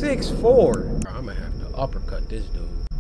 6'4". I'm gonna have to uppercut this dude.